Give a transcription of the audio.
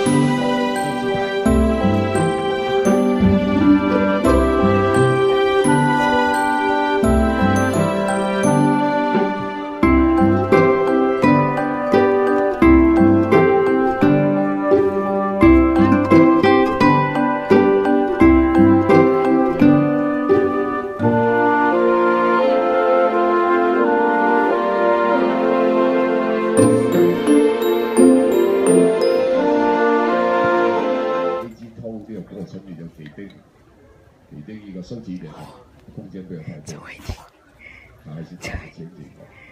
给定一个升级点，空间不要太多，还是大的前景。